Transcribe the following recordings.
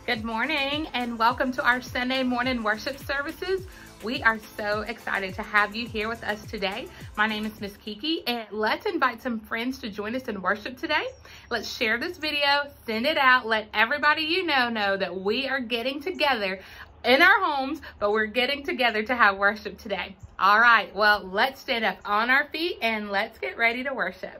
Good morning and welcome to our Sunday morning worship services. We are so excited to have you here with us today. My name is Miss Kiki, and let's invite some friends to join us in worship today. Let's share this video, send it out, let everybody you know that we are getting together in our homes, but we're getting together to have worship today. All right, well, let's stand up on our feet and let's get ready to worship.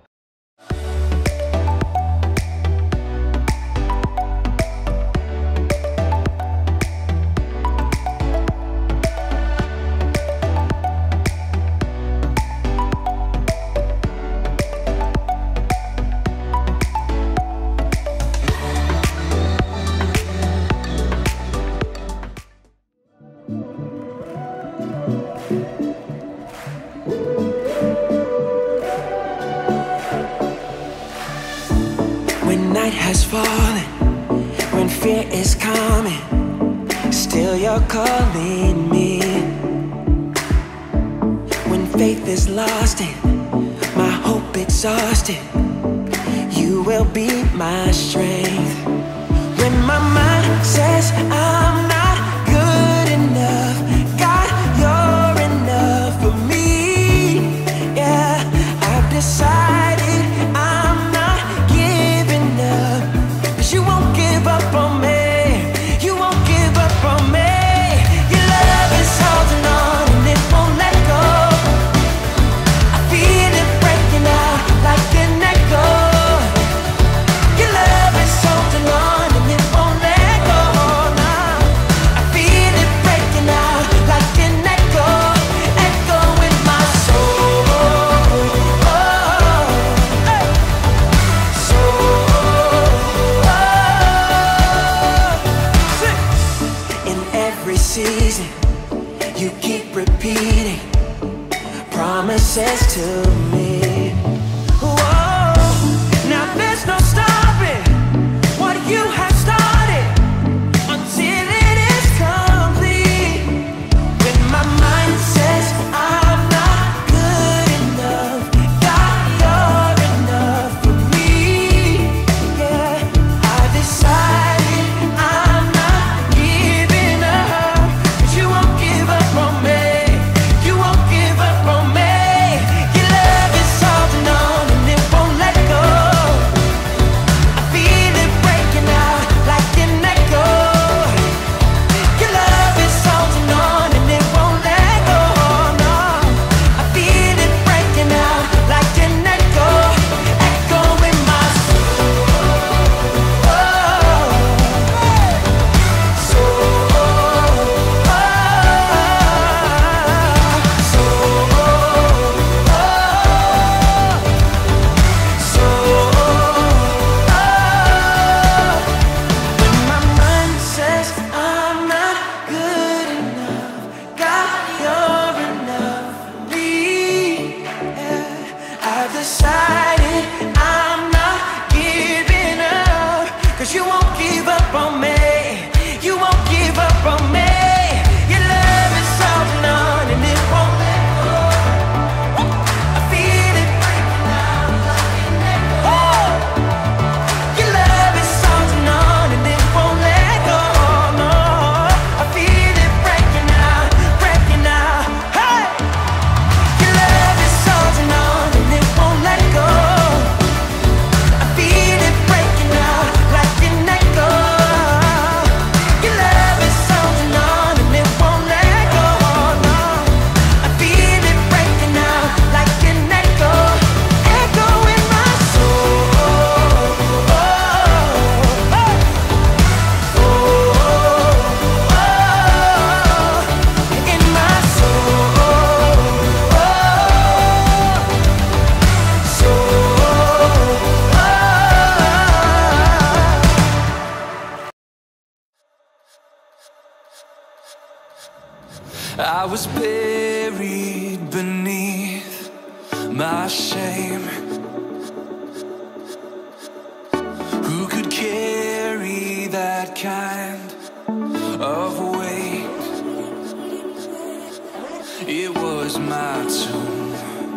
Has fallen, when fear is coming, still you're calling me. When faith is lost and my hope exhausted, you will be my strength. When my mind says I'm not good enough, God, you're enough for me. Yeah, I've decided I'm not giving up. You won't give up on me. You won't give up on me. Your love is holding on and it won't let go. I feel it breaking out like an echo. Your love is holding on and it won't let go. Now I feel it breaking out like an echo, echo in my soul. Season, you keep repeating promises to me. Whoa, now there's no stopping what you have started until it is complete. When my mind says I'm not good enough, God, you're enough for me. Yeah, I decided I'm not giving up. You won't give up on me. You won't give up on me. Your love is holding on and it won't let go. I feel it breaking out like an echo. Your love is holding on and it won't let go. No, I feel it breaking out like an echo, echo in my soul. When my mind says I'm not good enough, God, you're enough for me. Yeah, I've decided I'm not giving up, 'cause you won't give up on me. You won't give up on me. Your love is holding on and it won't let go. I feel it breaking out like an echo. Your love is holding on and it won't let go. No, I feel it breaking out, breaking out. Hey, your love is holding on and it won't let go. I feel it breaking out like an echo. Your love is holding on and it won't let go. No, I feel it breaking out like an echo, echo in my soul. In my soul. I was buried beneath my shame. Who could carry that kind of weight? It was my tomb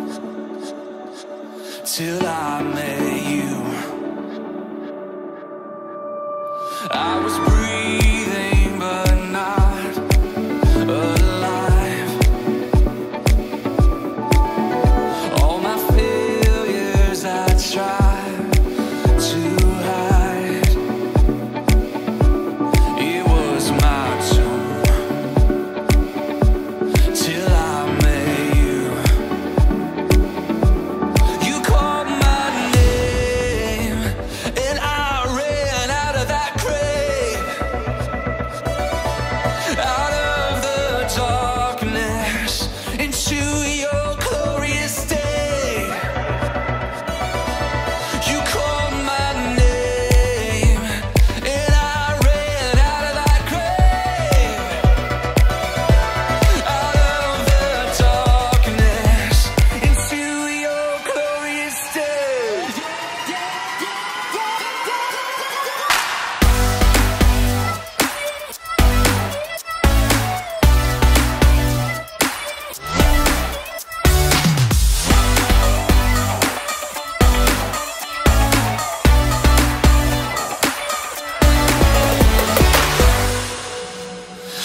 till I met you. I was breathing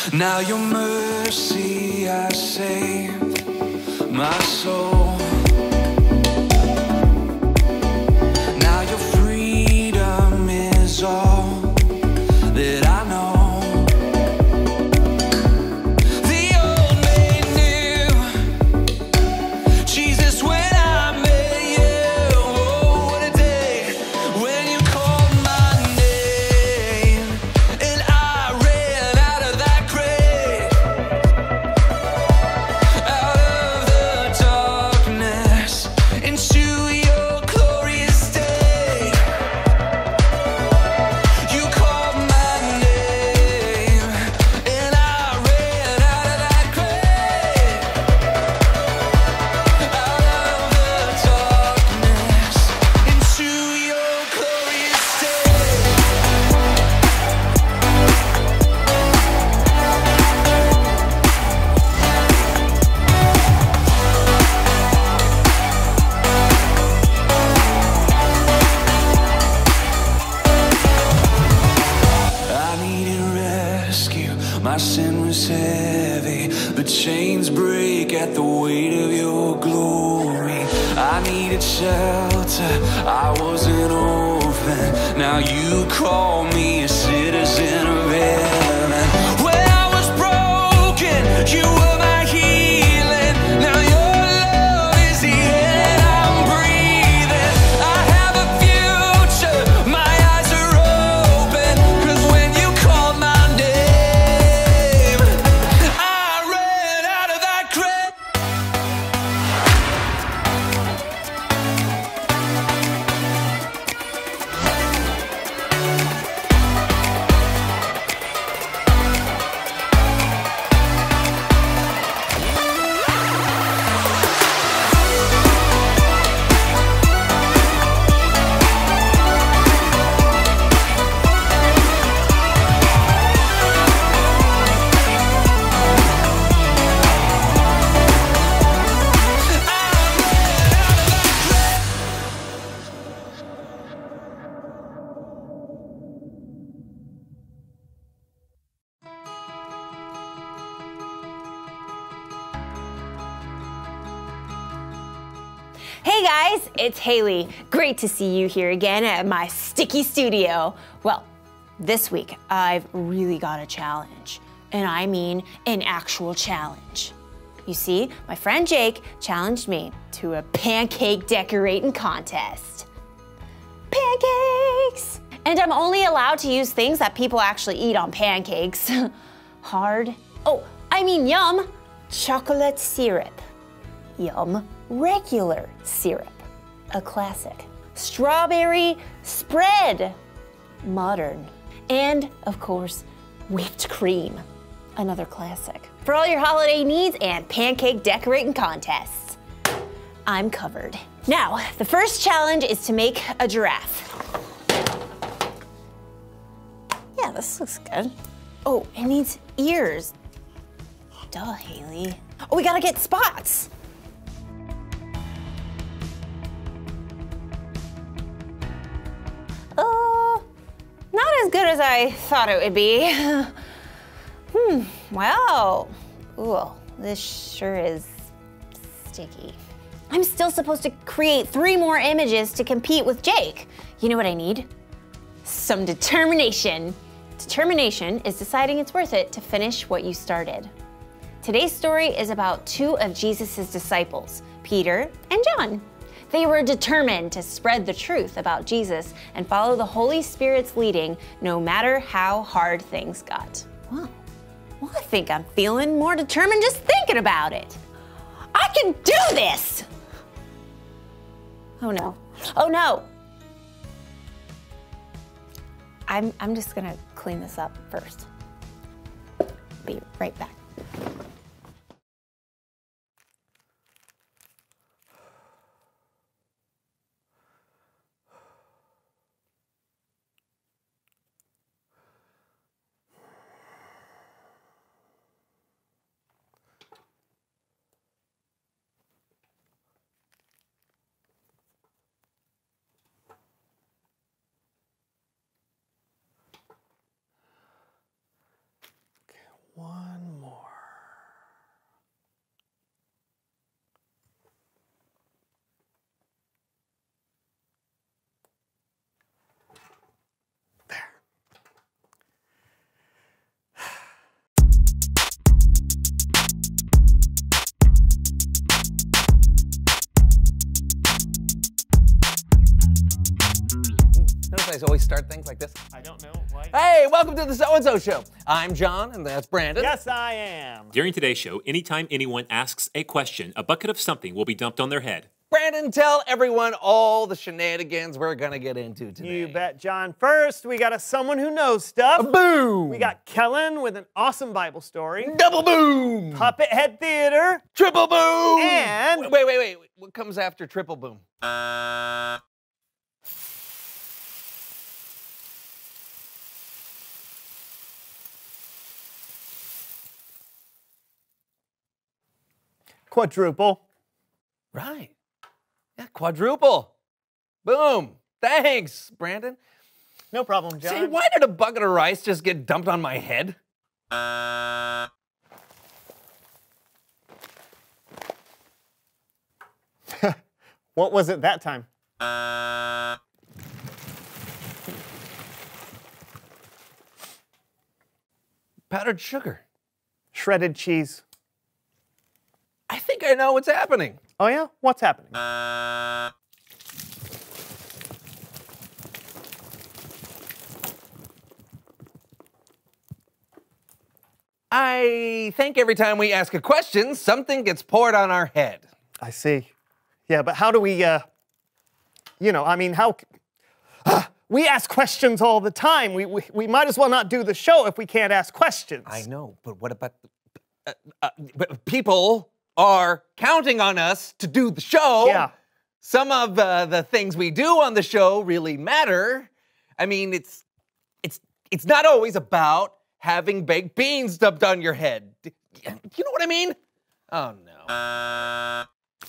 Now your mercy has saved my soul. Now your freedom is all that I know. The old made new, Jesus, when I met you. Oh, what a day when you called my name and I ran out of that grave, out of the darkness into your glorious day. You called my name and I ran out of that grave, out of the darkness into your glorious day. I needed rescue, my sin was heavy, but chains break at the weight of your glory. I needed shelter, I was an orphan, now you call me a citizen of heaven. When I was broken, you were my healing, now your love is the air I'm breathing. I have a future, my eyes are open, 'cause when you called my name, I ran out of that grave. Hey guys, it's Haley. Great to see you here again at my sticky studio. Well, this week I've really got a challenge, and I mean an actual challenge. You see, my friend Jake challenged me to a pancake decorating contest. Pancakes! And I'm only allowed to use things that people actually eat on pancakes. Hard. Oh, I mean yum. Chocolate syrup. Yum. Regular syrup, a classic. Strawberry spread, modern. And of course, whipped cream, another classic. For all your holiday needs and pancake decorating contests, I'm covered. Now, the first challenge is to make a giraffe. Yeah, this looks good. Oh, it needs ears. Duh, Haley. Oh, we gotta get spots. Not as good as I thought it would be. Wow. Ooh, this sure is sticky. I'm still supposed to create 3 more images to compete with Jake. You know what I need? Some determination. Determination is deciding it's worth it to finish what you started. Today's story is about 2 of Jesus' disciples, Peter and John. They were determined to spread the truth about Jesus and follow the Holy Spirit's leading no matter how hard things got. Wow. Well, I think I'm feeling more determined just thinking about it. I can do this! Oh no. Oh no! I'm just gonna clean this up first. Be right back. One. always start things like this? I don't know. Why? Hey, welcome to the So-and-So Show. I'm John, and that's Brandon. Yes, I am. During today's show, anytime anyone asks a question, a bucket of something will be dumped on their head. Brandon, tell everyone all the shenanigans we're gonna get into today. You bet, John. First, we got someone who knows stuff. Boom! We got Kellen with an awesome Bible story. Double boom! Puppet Head Theater. Triple boom! And... Wait. What comes after triple boom? Quadruple. Right. Yeah, quadruple. Boom. Thanks, Brandon. No problem, John. Say, why did a bucket of rice just get dumped on my head? What was it that time? Powdered sugar. Shredded cheese. I think I know what's happening. Oh, yeah? What's happening? I think every time we ask a question, something gets poured on our head. I see. Yeah, but how do we, how... we ask questions all the time. We might as well not do the show if we can't ask questions. I know, but what about but people are counting on us to do the show. Yeah. Some of the things we do on the show really matter. I mean, it's not always about having baked beans dumped on your head. You know what I mean? Oh, no.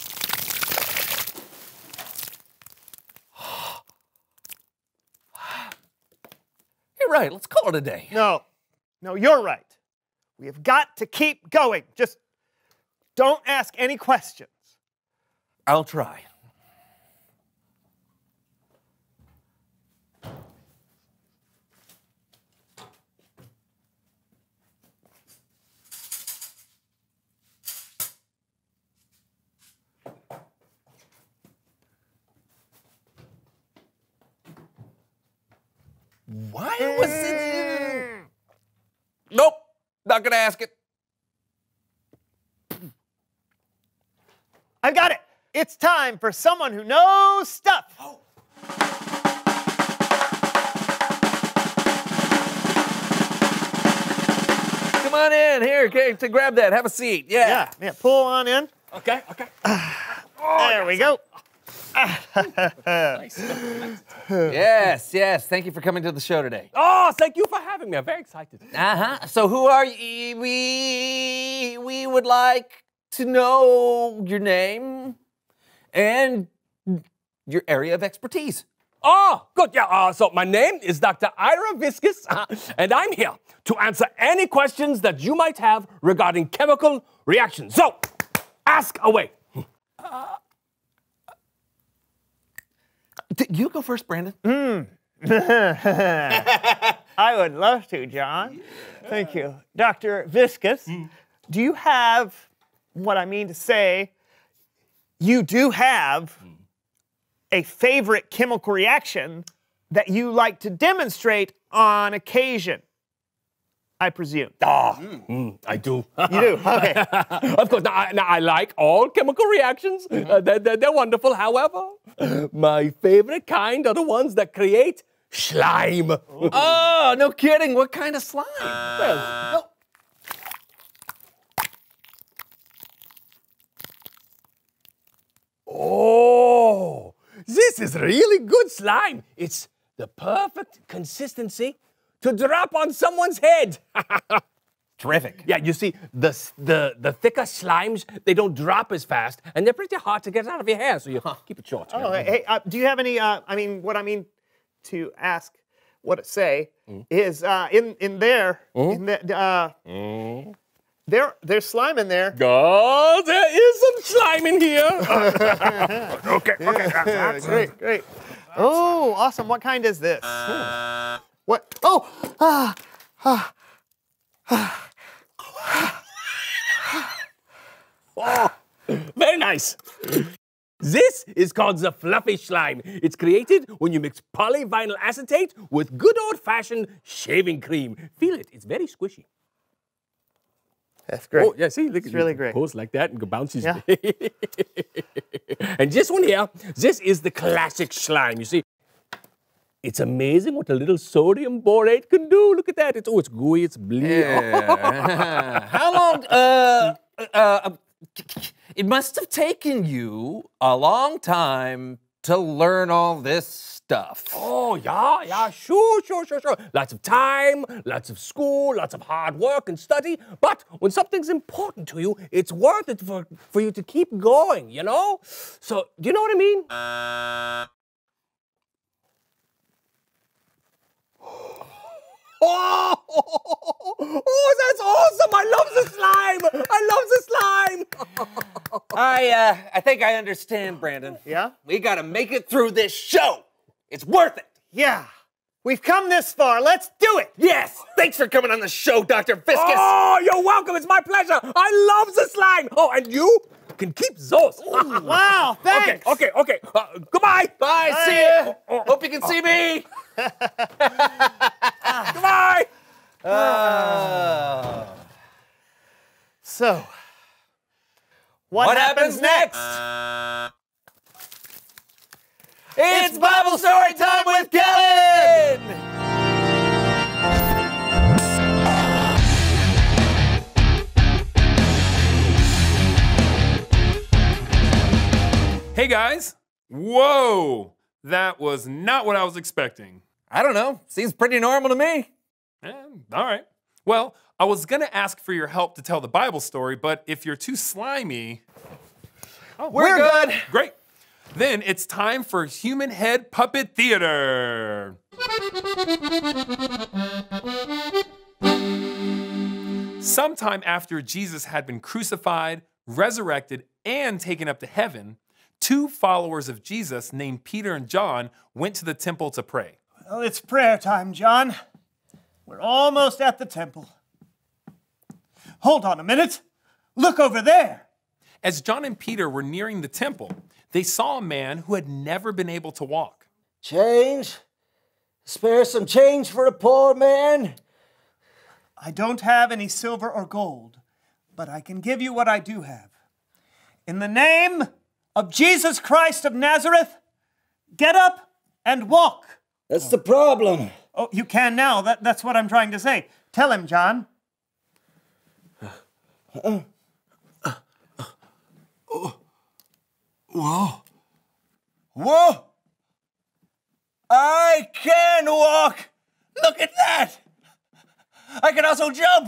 You're right. Let's call it a day. No, you're right. We have got to keep going. Just don't ask any questions. I'll try. Why was it? Nope, not gonna ask it. I've got it. It's time for someone who knows stuff. Oh. Come on in here, okay, to grab that. Have a seat. Yeah. Yeah, pull on in. Okay. There we go. Yes. Thank you for coming to the show today. Oh, thank you for having me. I'm very excited. So who are you? We would like to know your name and your area of expertise. Oh, good. Yeah, so my name is Dr. NIrV, and I'm here to answer any questions that you might have regarding chemical reactions. So, ask away. You go first, Brandon. I would love to, John. Yeah. Thank you. Dr. Viscus, do you have what I mean to say? You do have a favorite chemical reaction that you like to demonstrate on occasion, I presume. I do. You do? Okay. Of course. Now, I like all chemical reactions. They're wonderful. However, my favorite kind are the ones that create slime. Oh, no kidding. What kind of slime? Well, oh, this is really good slime. It's the perfect consistency to drop on someone's head. Terrific. Yeah, you see, the thicker slimes, they don't drop as fast, and they're pretty hard to get out of your hair, so you keep it short. Oh, hey, do you have any, what I mean to ask, what it say, is in there, there's slime in there. Oh, there is some slime in here. Okay. Great. Oh, awesome. What kind is this? What? Oh! Oh, very nice. This is called the fluffy slime. It's created when you mix polyvinyl acetate with good old-fashioned shaving cream. Feel it, it's very squishy. That's great. Oh, yeah, see, look, it's really great. Pulls like that and bounces. Yeah. And this one here, this is the classic slime. You see, it's amazing what a little sodium borate can do. Look at that. It's gooey, it's bleak. Yeah. How long, it must have taken you a long time to learn all this stuff. Oh, yeah, sure. Lots of time, lots of school, lots of hard work and study. But when something's important to you, it's worth it for you to keep going, you know? So, do you know what I mean? Oh, that's awesome! I love the slime! I think I understand, Brandon. Yeah? We gotta make it through this show. It's worth it. Yeah. We've come this far. Let's do it. Yes. Thanks for coming on the show, Dr. Viscous. Oh, you're welcome. It's my pleasure. I love the slime. Oh, and you can keep those. Wow, thanks. Okay. Goodbye. Bye. See ya. Hope you can see me. Goodbye. So, what happens next? It's Bible story time with Kellen. Hey guys. Whoa. That was not what I was expecting. I don't know. Seems pretty normal to me. All right. Well, I was going to ask for your help to tell the Bible story, but if you're too slimy... Oh, we're good. Great. Then it's time for Human Head Puppet Theater. Sometime after Jesus had been crucified, resurrected, and taken up to heaven, two followers of Jesus named Peter and John went to the temple to pray. Well, it's prayer time, John. We're almost at the temple. Hold on a minute. Look over there. As John and Peter were nearing the temple, they saw a man who had never been able to walk. Change? Spare some change for a poor man? I don't have any silver or gold, but I can give you what I do have. In the name of Jesus Christ of Nazareth, get up and walk. That's the problem. Oh, you can now. That's what I'm trying to say. Tell him, John. Whoa. I can walk. Look at that. I can also jump.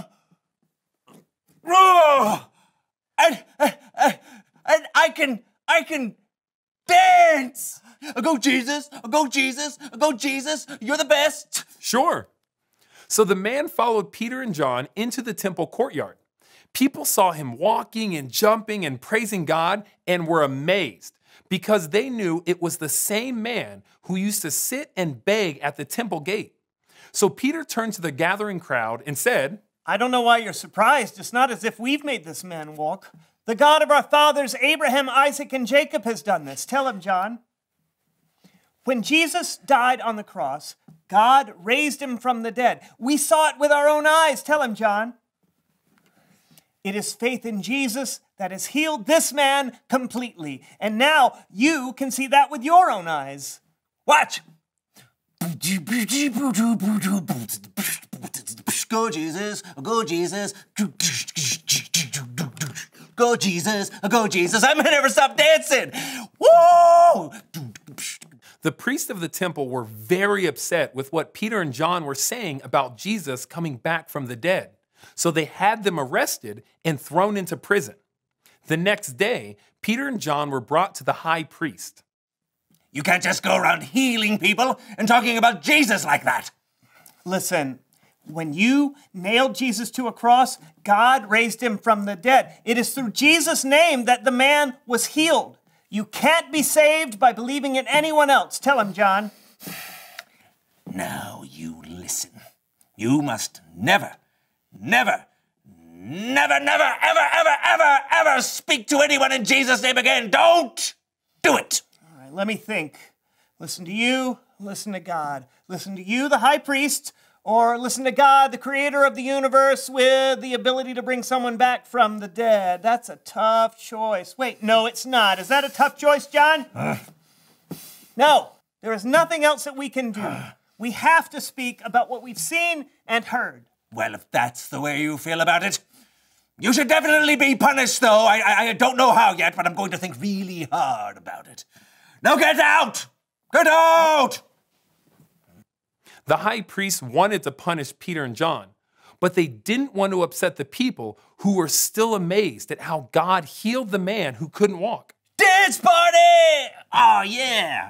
Whoa. And I can dance. Go Jesus, go Jesus, go Jesus. You're the best. Sure. So the man followed Peter and John into the temple courtyard. People saw him walking and jumping and praising God and were amazed because they knew it was the same man who used to sit and beg at the temple gate. So Peter turned to the gathering crowd and said, I don't know why you're surprised. It's not as if we've made this man walk. The God of our fathers, Abraham, Isaac, and Jacob has done this. Tell him, John. When Jesus died on the cross, God raised him from the dead. We saw it with our own eyes. Tell him, John. It is faith in Jesus that has healed this man completely. And now you can see that with your own eyes. Watch. Go Jesus, go Jesus. Go Jesus, go Jesus. I may never stop dancing. Woo! The priests of the temple were very upset with what Peter and John were saying about Jesus coming back from the dead. So they had them arrested and thrown into prison. The next day, Peter and John were brought to the high priest. You can't just go around healing people and talking about Jesus like that. Listen, when you nailed Jesus to a cross, God raised him from the dead. It is through Jesus' name that the man was healed. You can't be saved by believing in anyone else. Tell him, John. Now you listen. You must never, ever speak to anyone in Jesus' name again. Don't Do it. All right, let me think. Listen to you, listen to God. Listen to you, the high priest, or listen to God, the creator of the universe with the ability to bring someone back from the dead. That's a tough choice. Wait, no, it's not. Is that a tough choice, John? No, there is nothing else that we can do. We have to speak about what we've seen and heard. Well, if that's the way you feel about it, you should definitely be punished, though. I don't know how yet, but I'm going to think really hard about it. Now get out! Get out! The high priest wanted to punish Peter and John, but they didn't want to upset the people who were still amazed at how God healed the man who couldn't walk. Dance party! Oh, yeah!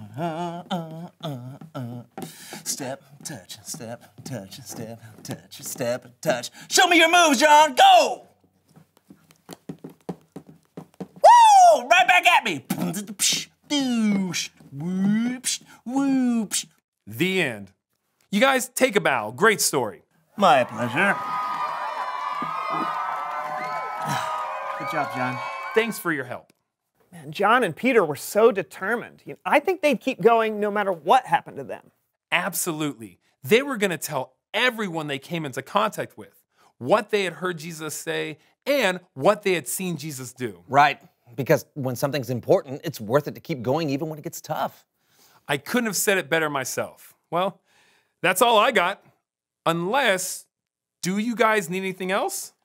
Step, touch, step, touch, step, touch, step, touch. Show me your moves, John. Go! Woo! Right back at me. Doosh, whoops, whoops. The end. You guys take a bow. Great story. My pleasure. Good job, John. Thanks for your help. Man, John and Peter were so determined. I think they'd keep going no matter what happened to them. Absolutely. They were going to tell everyone they came into contact with what they had heard Jesus say and what they had seen Jesus do. Right, because when something's important, it's worth it to keep going even when it gets tough. I couldn't have said it better myself. Well, that's all I got. Unless, do you guys need anything else?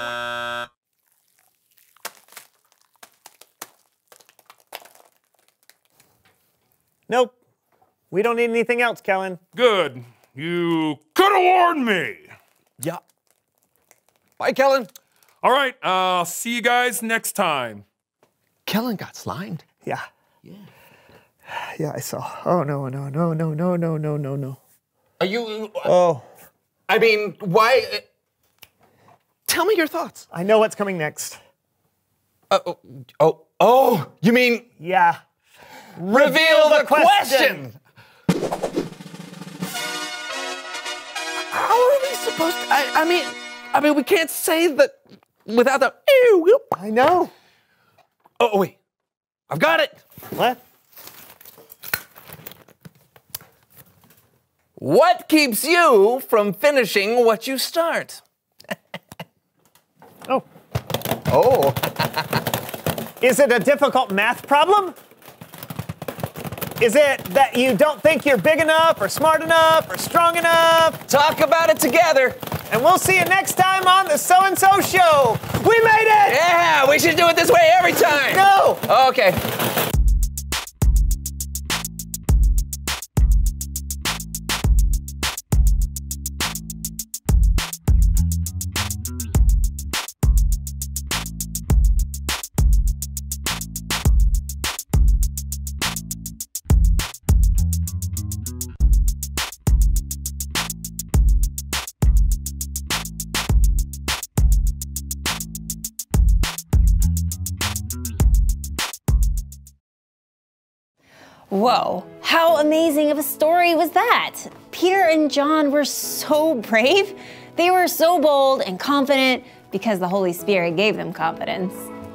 Nope. We don't need anything else, Kellen. Good. You could have warned me. Yeah. Bye, Kellen. All right, I'll see you guys next time. Kellen got slimed. Yeah. Yeah, I saw. Oh, no. Are you... Oh. I mean, why... Tell me your thoughts. I know what's coming next. You mean... Yeah. Reveal the question! How are we supposed to... I mean, we can't say that without the... I know. Oh, wait. I've got it. What? What keeps you from finishing what you start? Oh. Oh. Is it a difficult math problem? Is it that you don't think you're big enough or smart enough or strong enough? Talk about it together. And we'll see you next time on the So-and-So Show. We made it! Yeah, we should do it this way every time. No! Okay. Whoa, how amazing of a story was that? Peter and John were so brave. They were so bold and confident because the Holy Spirit gave them confidence.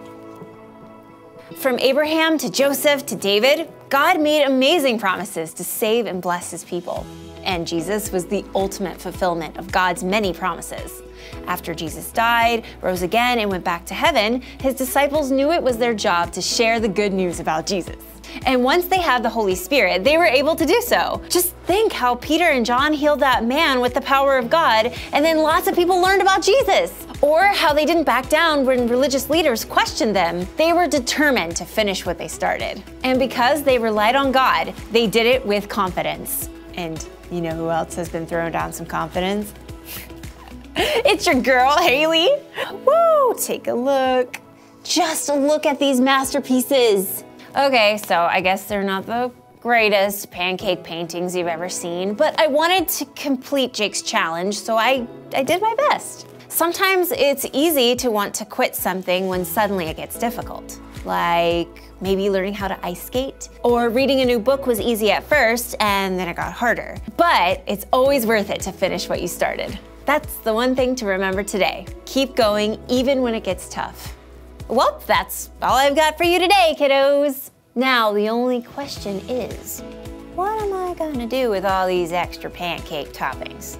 From Abraham to Joseph to David, God made amazing promises to save and bless his people. And Jesus was the ultimate fulfillment of God's many promises. After Jesus died, rose again, and went back to heaven, his disciples knew it was their job to share the good news about Jesus. And once they had the Holy Spirit, they were able to do so. Just think how Peter and John healed that man with the power of God, and then lots of people learned about Jesus. Or how they didn't back down when religious leaders questioned them. They were determined to finish what they started. And because they relied on God, they did it with confidence. And you know who else has been throwing down some confidence? It's your girl, Haley. Woo, take a look. Just look at these masterpieces. Okay, so I guess they're not the greatest pancake paintings you've ever seen, but I wanted to complete Jake's challenge, so I did my best. Sometimes it's easy to want to quit something when suddenly it gets difficult. Like maybe learning how to ice skate, or reading a new book was easy at first and then it got harder. But it's always worth it to finish what you started. That's the one thing to remember today. Keep going even when it gets tough. Well, that's all I've got for you today, kiddos. Now, the only question is, what am I gonna do with all these extra pancake toppings?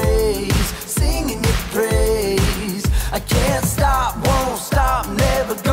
I can't stop, won't stop, never gonna